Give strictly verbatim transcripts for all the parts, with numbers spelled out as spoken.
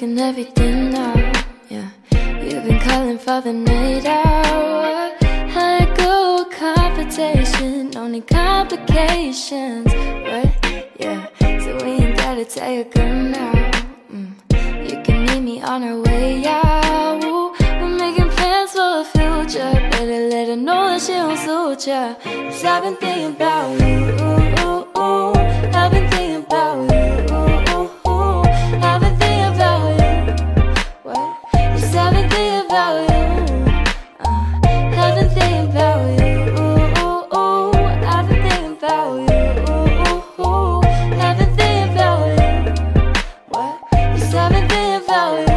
making everything now, yeah. You've been calling for the night out. High go competition, no need complications, right? Yeah, so we ain't gotta tell your girl now. mm. You can meet me on our way out. Ooh, we're making plans for the future. Better let her know that she don't suit ya. Cause I've been thinking about you. Ooh, ooh, ooh. I've been thinking about you. Ooh, ooh, ooh. I've been thinking about you. What? Cause I've been thinking about you. uh, I've been thinking about you. Ooh, ooh, ooh. I've been thinking about you. Ooh, ooh, ooh. I've been thinking about you. What? Cause I've been thinking about you.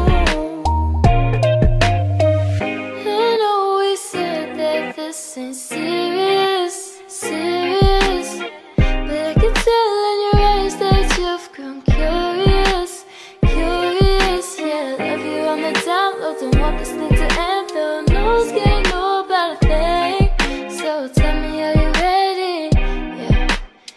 I know we said that this ain't serious, serious, but I can tell in your eyes that you've grown curious, curious. Yeah, love you on the download, don't want this thing to end though. No one's gonna know about a thing, so tell me, are you ready? Yeah.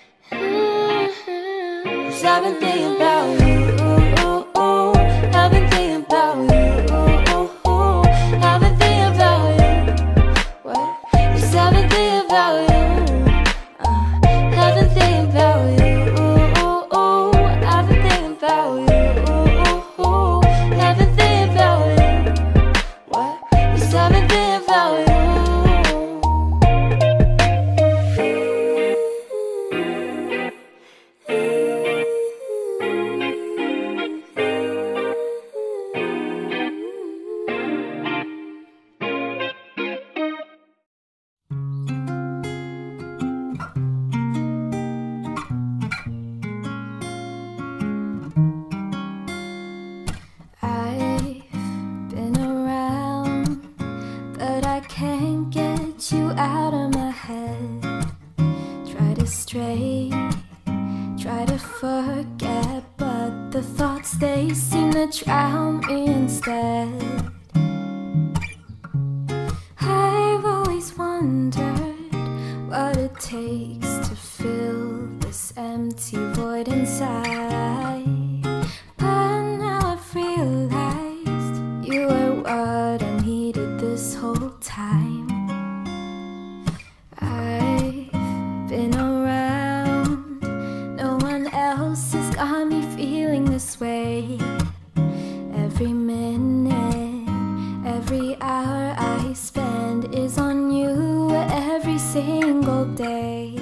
Mm-hmm. Cause I've been thinking about you. Ooh, ooh, ooh. I've been thinking about you. Ooh, ooh, ooh. I've been thinking about you. What? Cause I've been thinking about you. uh, I've been thinking about you. Ooh, ooh, ooh. I've been thinking about you. Ooh, ooh, ooh. I've been thinking about you. What? Cause I've been thinking about you. I've been around, but I can't get you out of my head. Try to stray, try to forget, but the thoughts, they seem to drown me instead. I've always wondered what it takes to fill this empty void inside, but now I've realized you were what I needed this whole time. I've been around, no one else has got me feeling this way. Every minute, every hour I spend is on you every single day.